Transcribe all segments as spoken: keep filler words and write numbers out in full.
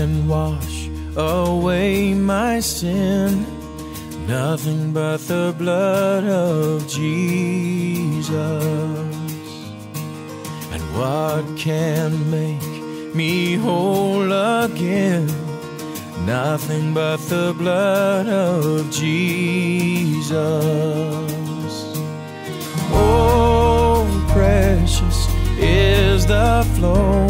can wash away my sin. Nothing but the blood of Jesus. And what can make me whole again? Nothing but the blood of Jesus. Oh, precious is the flow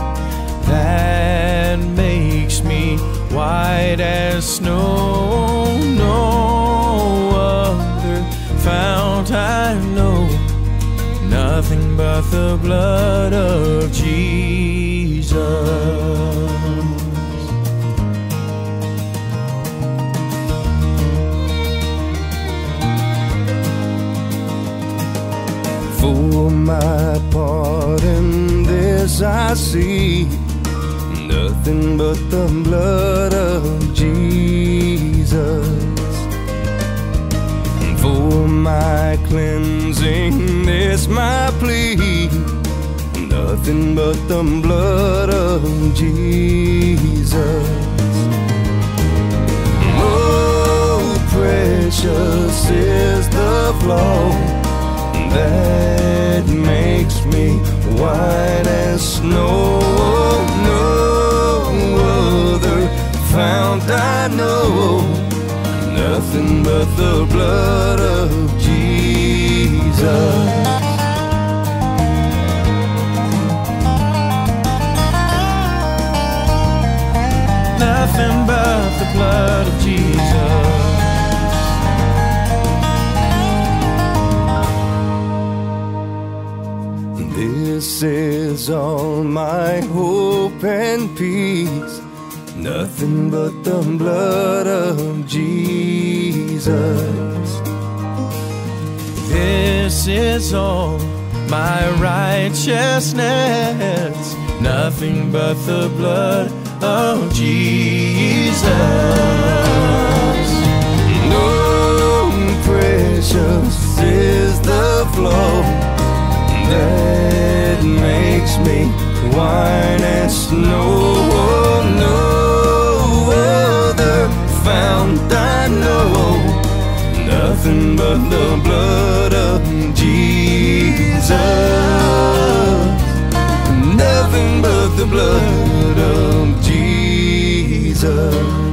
that makes me white as snow. No other fount I know, nothing but the blood of Jesus. For my part in this I see nothing but the blood of Jesus. For my cleansing, this my plea, nothing but the blood of Jesus. Oh, precious is the flow that makes me white as snow. No other fount I know, nothing but the blood of Jesus. Nothing but the blood of Jesus. This is all my hope and peace, nothing but the blood of Jesus. This is all my righteousness, nothing but the blood of Jesus. No, precious is the flow that makes me white as snow. No other fount I know, nothing but the blood of Jesus. Nothing but the blood of Jesus.